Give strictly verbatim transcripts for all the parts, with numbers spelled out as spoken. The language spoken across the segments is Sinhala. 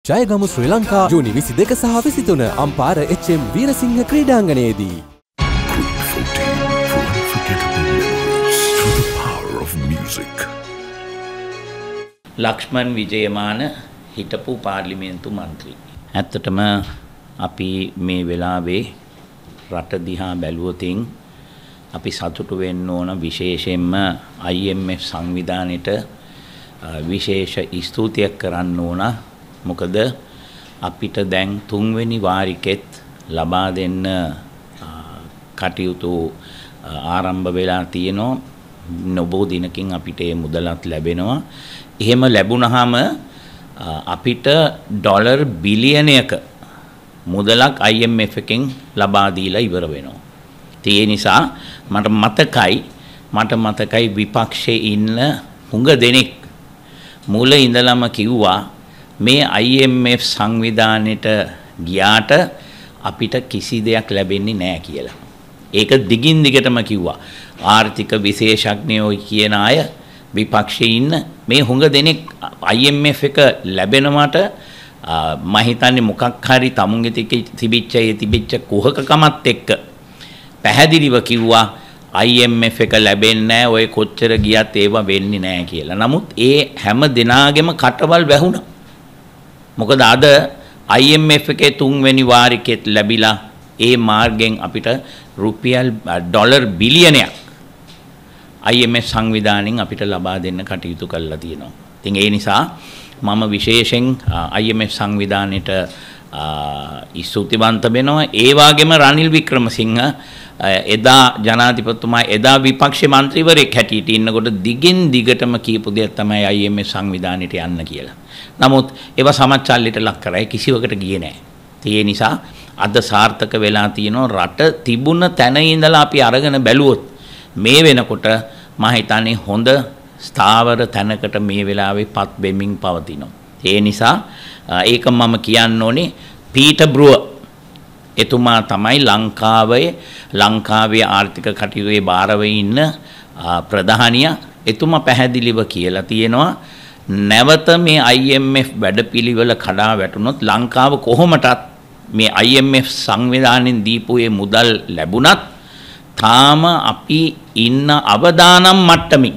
ජයගමු ශ්‍රී ලංකා ජූනි විසිදෙක සහ විසිතුන අම්පාර එච් එම් වීරසිංහ ක්‍රීඩාංගණයේදී. ලක්ෂ්මන් විජයමාන හිටපු පාර්ලිමේන්තු මන්ත්‍රී. ඇත්තටම අපි මේ වෙලාවේ රට දිහා බැලුවොතින් අපි සතුටු වෙන්න ඕන විශේෂයෙන්ම I M F සංවිධානයට විශේෂ ස්තුතියක් කරන්න ඕන. මොකද අපිට දැන් තුන්වෙනි වාරිකෙත් ලබා දෙන්න කටයුතු ආරම්භ වෙලා තියෙනවා. නොබෝ දිනකින් අපිට මේ මුදලත් ලැබෙනවා. එහෙම ලැබුණාම අපිට ඩොලර් බිලියනයක මුදලක් I M F එකෙන් ලබා දීලා ඉවර වෙනවා. ඒ නිසා මට මතකයි මට මතකයි විපක්ෂයේ ඉන්න හුඟ දෙනෙක් මුල ඉඳලම කිව්වා මේ I M F සංවිධානයට ගියාට අපිට කිසි දෙයක් ලැබෙන්නේ නැහැ කියලා. ඒක දිගින් දිගටම කිව්වා. ආර්ථික විශේෂඥයෝ කියන අය විපක්ෂයේ ඉන්න මේ හුඟ දෙනෙක් I M F එක ලැබෙනවට මම හිතන්නේ මොකක් හරි තමුන්ගේ තිබිච්ච ඒ තිබිච්ච කුහකකමත් එක්ක පැහැදිලිව කිව්වා I M F එක ලැබෙන්නේ නැහැ ඔය කොච්චර ගියත් ඒව වෙන්නේ නැහැ කියලා. නමුත් ඒ හැම දිනාගෙම කටවල් වැහුණා. මොකද අද I M F එකේ තුන්වෙනි වාරිකෙත් ලැබිලා ඒ මාර්ගෙන් අපිට රුපියල් ඩොලර් බිලියනයක් I M F සංවිධානයෙන් අපිට ලබා දෙන්න කටයුතු කරලා තියෙනවා. ඉතින් ඒ නිසා මම විශේෂයෙන් I M F සංවිධානයට ස්තුතිවන්ත වෙනවා. ඒ වගේම රනිල් වික්‍රමසිංහ එදා ජනාධිපතිතුමා එදා විපක්ෂ මන්ත්‍රීවරයෙක් හැටියට ඉන්නකොට දිගින් දිගටම කියපු දෙයක් තමයි I M F සංවිධානයට යන්න කියලා. නමුත් ඒවා සමච්චල්ලයට ලක් කරයි කිසිවකට ගියේ නැහැ. ඒ නිසා අද සාර්ථක වෙලා තියෙනවා. රට තිබුණ තැන ඉඳලා අපි අරගෙන බැලුවොත් මේ වෙනකොට මම හිතන්නේ හොඳ ස්ථාවර තැනකට මේ වෙලාවේ පත් වෙමින් පවතිනවා. ඒ නිසා ඒක මම කියන්න ඕනේ පීටර් බ්‍රුවර් එතුමා තමයි ලංකාවේ ලංකාවේ ආර්ථික කටයුතුේ බාරව ඉන්න ප්‍රධානියා. එතුමා පැහැදිලිව කියලා තියෙනවා නැවත මේ I M F වැඩපිළිවෙල කඩා වැටුනොත් ලංකාව කොහොමටත් මේ I M F සංවිධානයෙන් දීපු ඒ මුදල් ලැබුණත් තාම අපි ඉන්න අවදානම් මට්ටමින්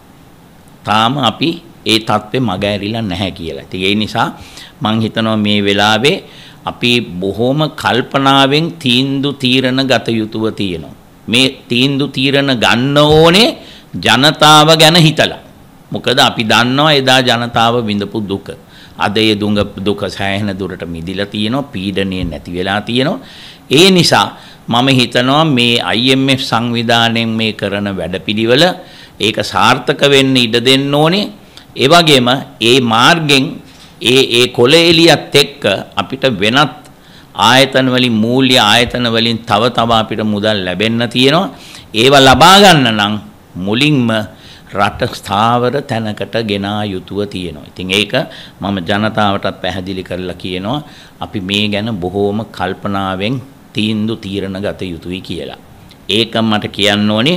තාම අපි ඒ තත්ත්වෙ මග ඇරිලා නැහැ කියලා. ඉතින් ඒ නිසා මම හිතනවා මේ වෙලාවේ අපි බොහොම කල්පනාවෙන් තීන්දුව තීරණ ගත යුතුව තියෙනවා. මේ තීන්දුව තීරණ ගන්න ඕනේ ජනතාව ගැන හිතලා. මොකද අපි දන්නවා එදා ජනතාව විඳපු දුක. අද ඒ දුක සෑහෙන දුරට මිදිලා තියෙනවා. පීඩනය නැති වෙලා තියෙනවා. ඒ නිසා මම හිතනවා මේ I M F සංවිධානයෙන් මේ කරන වැඩපිළිවෙල ඒක සාර්ථක වෙන්න ඉඩ දෙන්න ඕනේ. ඒ වගේම ඒ මාර්ගෙන් ඒ ඒ කොළ එළියත් එක්ක අපිට වෙනත් ආයතන වලින් මූල්‍ය ආයතන වලින් තව තව අපිට මුදල් ලැබෙන්න තියෙනවා. ඒව ලබා ගන්න නම් මුලින්ම රට ස්ථාවර තැනකට ගෙනා යුතුව තියෙනවා. ඉතින් ඒක මම ජනතාවටත් පැහැදිලි කරලා කියනවා අපි මේ ගැන බොහෝම කල්පනාවෙන් තීන්දුව තීරණ ගත යුතුයි කියලා. ඒක මට කියන්න ඕනේ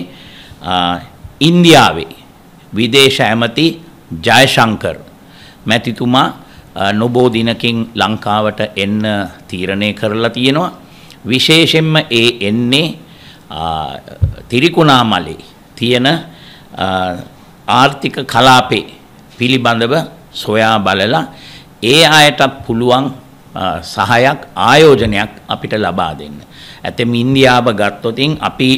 ඉන්දියාවේ විදේශ ඇමති ජයශංකර් මැතිතුමා නොබෝ දිනකින් ලංකාවට එන්න තීරණය කරලා තියෙනවා. විශේෂයෙන්ම ඒ එන්නේ තිරිකුණාමලේ තියෙන ආර්ථික කලාපේ පිළිබඳව සොයා බලලා ඒ අයට පුළුවන් සහයක් ආයෝජනයක් අපිට ලබා දෙන්න. ඇතැම් ඉන්දියාව ගත්තොතින් අපි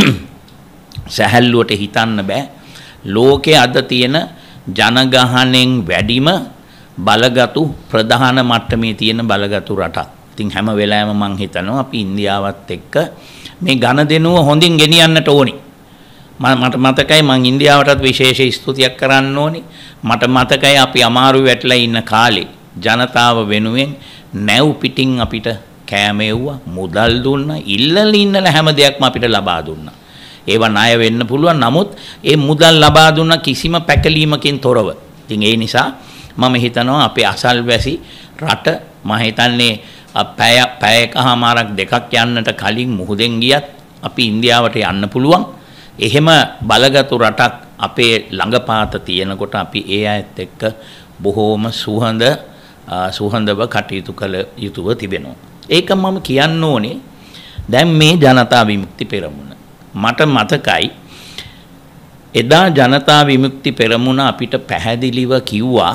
සැහැල්ලුවට හිතන්න බෑ. ලෝකයේ අද තියෙන ජනගහණයෙන් වැඩිම බලගතු ප්‍රධාන මට්ටමේ තියෙන බලගතු රටක්. ඉතින් හැම වෙලාවෙම මම හිතනවා අපි ඉන්දියාවත් එක්ක මේ ගනුදෙනුව හොඳින් ගෙනියන්නට ඕනි. මට මතකයි මම ඉන්දියාවටත් විශේෂ ස්තුතියක් කරන්න ඕනි. මට මතකයි අපි අමාරු වැටලා ඉන්න කාලේ ජනතාව වෙනුවෙන් නැව් පිටින් අපිට කෑම එව්වා, මුදල් දුන්නා, ඉල්ලලා ඉන්නලා හැම දෙයක්ම අපිට ලබා දුන්නා. ඒව ණය වෙන්න පුළුවන්. නමුත් ඒ මුදල් ලබා දුන්න කිසිම පැකලීමකින් තොරව. ඉතින් ඒ නිසා මම හිතනවා අපේ අසල්වැසි රට මම හිතන්නේ පැය පැයකමාරක් දෙකක් යන්නට කලින් මුහුදෙන් ගියත් අපි ඉන්දියාවට යන්න පුළුවන්. එහෙම බලගත්ු රටක් අපේ ළඟපාත තියෙනකොට අපි ඒ අයත් එක්ක බොහෝම සුහඳ සුහඳව කටයුතු කළ යුතුව තිබෙනවා. ඒක මම කියන්න ඕනේ දැන් මේ ජනතා විමුක්ති පෙරමුණ. මට මතකයි එදා ජනතා විමුක්ති පෙරමුණ අපිට පැහැදිලිව කිව්වා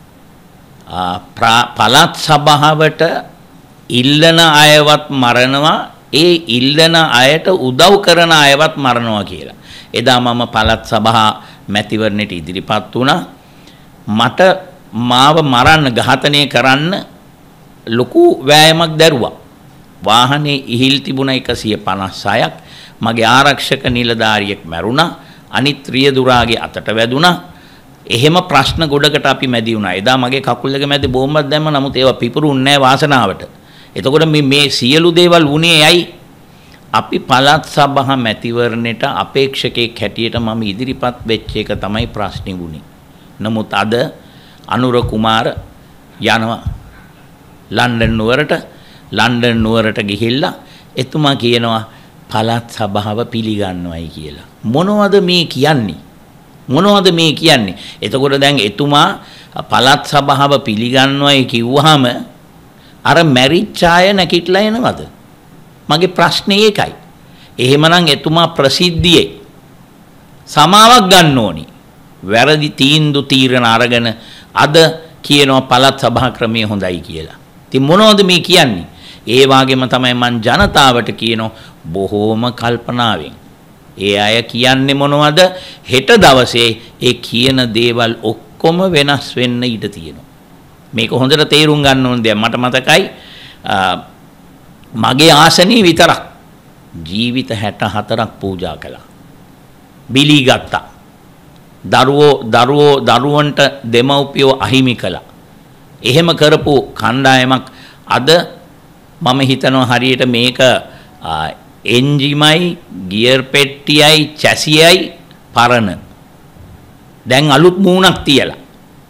පළාත් සභාවට ඉල්ලන අයවත් මරනවා ඒ ඉල්ලන අයට උදව් කරන අයවත් මරනවා කියලා. එදා මම පළාත් සභා මැතිවරණයට ඉදිරිපත් වුණා. මට මාව මරන්න ඝාතනය කරන්න ලොකු වෑයමක් දැරුවා. වාහනේ ඉහිල් තිබුණ එකසිය පනස් හයක් මගේ ආරක්ෂක නිලධාරියෙක් මැරුණා. අනිත් රියදුරාගේ අතට වැදුණා. එහෙම ප්‍රශ්න ගොඩකට අපි මැදි වුණා. එදා මගේ කකුල් දෙක මැද බෝම්බක් දැම්ම. නමුත් ඒවා පිපුරුන්නේ නැහැ වාසනාවට. එතකොට මේ මේ සියලු දේවල් වුණේ ඇයි? අපි පළාත් සභා මැතිවරණයට අපේක්ෂකෙක් හැටියට මම ඉදිරිපත් වෙච්ච එක තමයි ප්‍රශ්නේ වුණේ. නමුත් අද අනුර කුමාර යනවා ලන්ඩන් නුවරට. ලන්ඩන් නුවරට ගිහිල්ලා එතුමා කියනවා පළාත් සභාව පිළිගන්නවයි කියලා. මොනවද මේ කියන්නේ? මොනවද මේ කියන්නේ? එතකොට දැන් එතුමා පළාත් සභාව පිළිගන්නවයි කිව්වහම අර මැරිච්ච අය නැකිట్లా එනවද? මගේ ප්‍රශ්නේ ඒකයි. එහෙමනම් එතුමා ප්‍රසිද්ධියේ සමාවක් ගන්න ඕනි. වැරදි තීන්දුව තීරණ අරගෙන අද කියනවා පළාත් සභා ක්‍රමය හොඳයි කියලා. ඉතින් මොනවද මේ කියන්නේ? ඒ වගේම තමයි මං ජනතාවට කියනවා බොහෝම කල්පනාවෙන්. ඒ අය කියන්නේ මොනවද? හෙට දවසේ ඒ කියන දේවල් ඔක්කොම වෙනස් වෙන්න ඉඩ තියෙනවා. මේක හොඳට තේරුම් ගන්න ඕන දෙයක්. මට මතකයි මගේ ආසනයේ විතරක් ජීවිත හැට හතරක් පූජා කළා. බිලී ගත්තා. දරුවෝ දරුවෝ දරුවන්ට දෙමව්පියෝ අහිමි කළා. එහෙම කරපු කණ්ඩායමක් අද මම හිතනවා හරියට මේක එන්ජිමයි ගියර් පෙට්ටියයි චැසියයි පරණ. දැන් අලුත් මූණක් තියලා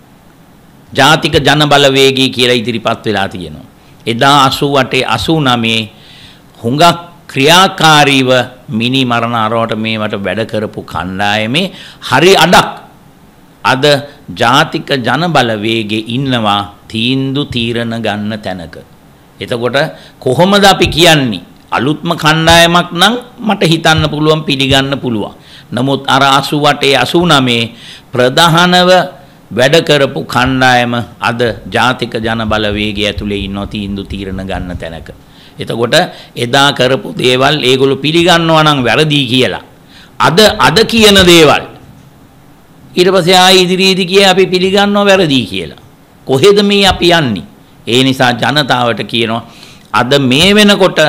ජාතික ජන බලවේගී කියලා ඉදිරිපත් වෙලා තියෙනවා. එදා අසූ අටේ අසූ නවයේ හුඟක් ක්‍රියාකාරීව මිනි මරණ අරවට මේවට වැඩ කරපු කණ්ඩායමේ හරි අඩක් අද ජාතික ජන බලවේගයේ ඉන්නවා තීන්දුව තීරණ ගන්න තැනක. එතකොට කොහොමද අපි කියන්නේ? අලුත්ම කණ්ඩායමක් නම් මට හිතන්න පුළුවන් පිළිගන්න පුළුවන්. නමුත් අර අසූ අටේ අසූ නවයේ ප්‍රධානව වැඩ කරපු කණ්ඩායම අද ජාතික ජන බලවේගය ඇතුලේ ඉන්නවා තීන්දුව තීරණ ගන්න තැනක. එතකොට එදා කරපු දේවල් ඒගොල්ලෝ පිළිගන්නවා නම් වැරදි කියලා. අද අද කියන දේවල් ඊට පස්සේ ආයි ඉදිරියේදී කිය අපි පිළිගන්නවා වැරදි කියලා. කොහෙද මේ අපි යන්නේ? ඒ නිසා ජනතාවට කියනවා අද මේ වෙනකොට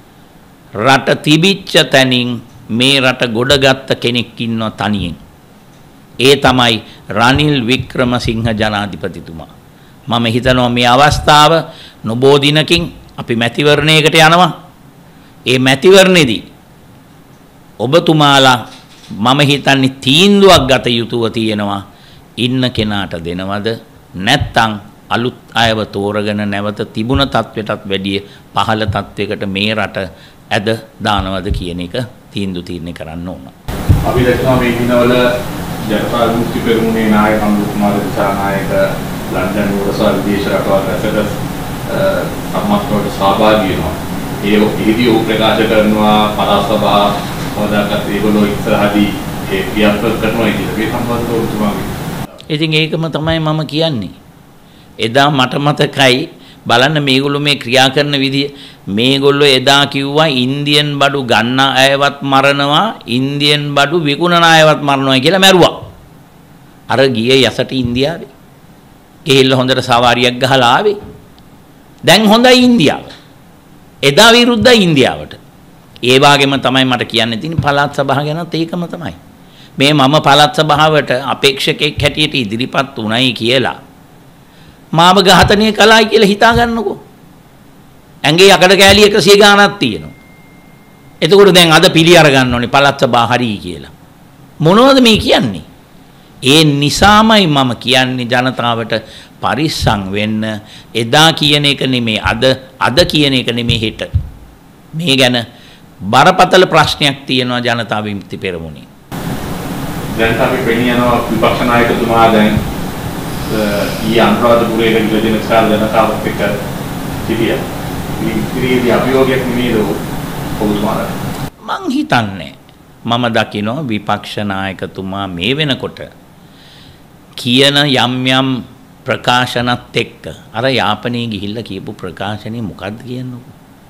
රට තිබිච්ච තැනින් මේ රට ගොඩගත්ත කෙනෙක් ඉන්නවා තනියෙන්. ඒ තමයි රනිල් වික්‍රමසිංහ ජනාධිපතිතුමා. මම හිතනවා මේ අවස්ථාව නොබෝ දිනකින් අපි මැතිවරණයකට යනවා. ඒ මැතිවරණෙදී ඔබතුමාලා මම හිතන්නේ තීන්දුවක් ගත යුතුව තියෙනවා. ඉන්න කෙනාට දෙනවද නැත්නම් අලුත් අයව තෝරගෙන නැවත තිබුණ තත්වයටත් වැඩිය පහළ තත්වයකට මේ රට ඇද දානවද කියන එක තීන්දුව තීරණය කරන්න ඕන. අපි දැක්කා මේ දිනවල ජනතා විමුක්ති පෙරමුණේ නායක අනුර කුමාර දිසානායක ලන්ඩන් නුවර විදේශ රටවල් රැසට සම්මතවට සහභාගී වෙනවා. ඒ එහිදී ਉਹ ප්‍රකාශ කරනවා පළාත් සභා හොදාගත් ඒගොල්ලෝ ඉස්සරහදී ඒ ක්‍රියාත්මක කරනවා කියලා. මේ සම්බන්ධව ඔබතුමාගේ. ඉතින් ඒකම තමයි මම කියන්නේ. එදා මට මතකයි බලන්න මේගොල්ලෝ මේ ක්‍රියා කරන විදිය. මේගොල්ලෝ එදා කිව්වා ඉන්දියන් බඩු ගන්න අයවත් මරනවා ඉන්දියන් බඩු විකුණන අයවත් මරනවා කියලා මැරුවා. අර ගියේ යසට ඉන්දියාවේ. ගිහිල්ලා හොඳට සවාරියක් ගහලා ආවේ. දැන් හොඳයි ඉන්දියාව. එදා විරුද්ධයි ඉන්දියාවට. ඒ වගේම තමයි මට කියන්න තියෙන්නේ පළාත් සභාව ගැනත් ඒකම තමයි. මේ මම පළාත් සභාවට අපේක්ෂකෙක් හැටියට ඉදිරිපත් උණයි කියලා මාව ඝාතනය කළායි කියලා හිතා ගන්නකෝ. ඇඟේ යකඩ කෑලි එකසිය ගාණක් තියෙනවා. එතකොට දැන් අද පිළි අර ගන්න ඕනේ පළාත් සභාව හරි කියලා. මොනවද මේ කියන්නේ? ඒ නිසාමයි මම කියන්නේ ජනතාවට පරිස්සම් වෙන්න. එදා කියන එක නෙමේ අද අද කියන එක නෙමේ හෙට. මේ ගැන බරපතල ප්‍රශ්නයක් තියෙනවා ජනතා විමුක්ති පෙරමුණේ. දැන් අපි පෙනී යනවා විපක්ෂ නායකතුමා දැන් ඊ අනුරාධපුරයේ ගිලදෙන කාල ජනතාවත් එක්ක සිටියා. ඉතින් අභියෝගයක් නෙමෙයිද ඔබතුමාලා? මං හිතන්නේ මම දකිනවා විපක්ෂ නායකතුමා මේ වෙනකොට කියන යම් යම් ප්‍රකාශනත් එක්ක අර යාපනයේ ගිහිල්ලා කියපු ප්‍රකාශනේ මොකද්ද කියන්නේ?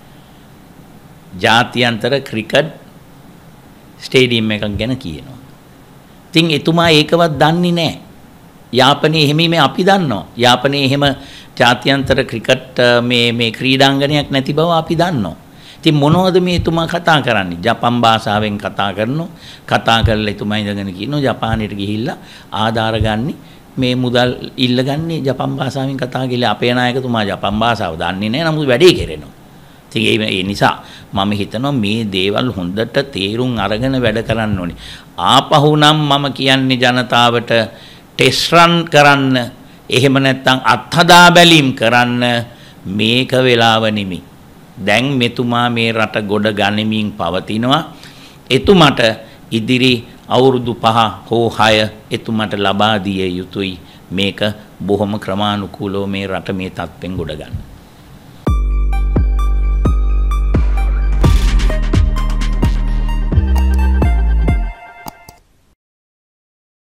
ජාත්‍යන්තර ක්‍රිකට් ස්ටේඩියම් එකක් ගැන කියනවා. ඉතින් එතුමා ඒකවත් දන්නේ නැහැ. යාපනයේ එහෙම මේ අපි දන්නවා. යාපනයේ එහෙම ජාත්‍යන්තර ක්‍රිකට් මේ මේ ක්‍රීඩාංගණයක් නැති බව අපි දන්නවා. ඉතින් මොනවද මේ එතුමා කතා කරන්නේ? ජපන් භාෂාවෙන් කතා කරනවා. කතා කරලා එතුමා ඉඳගෙන කියනවා ජපානයට ගිහිල්ලා ආධාර ගන්න මේ මුදල් ඉල්ලගන්නේ ජපන් භාෂාවෙන් කතා කියලා. අපේ නායකතුමා ජපන් භාෂාව දන්නේ නැහැ. නමුත් වැඩේ කරනවා. ඉතින් ඒ නිසා මම හිතනවා මේ දේවල් හොඳට තේරුම් අරගෙන වැඩ කරන්න ඕනේ. ආපහු නම් මම කියන්නේ ජනතාවට ටෙස්ට් රන් කරන්න, එහෙම නැත්නම් අත්හදා බැලීම් කරන්න මේක වෙලාව නෙමෙයි. දැන් මෙතුමා මේ රට ගොඩ ගනිමින් පවතිනවා. එතුමට ඉදිරි අවුරුදු පහ හෝ හය එතුමට ලබා දිය යුතුයි මේක බොහොම ක්‍රමානුකූලව මේ රට මේ තත්ත්වෙන් ගොඩ ගන්න.